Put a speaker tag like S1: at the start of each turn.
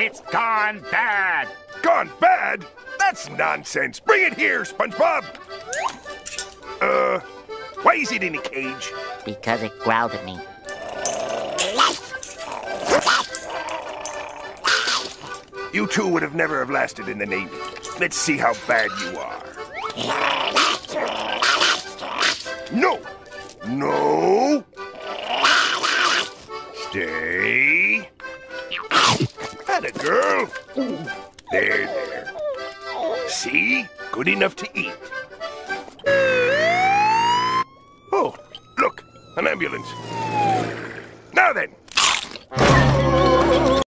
S1: It's gone bad.
S2: Gone bad? That's nonsense. Bring it here, Spongebob. Why is it in a cage?
S3: Because it growled at me.
S2: You two would have never have lasted in the Navy. Let's see how bad you are. No! No! Stay. Atta girl. There, there. See? Good enough to eat. Oh, look, an ambulance. Now then,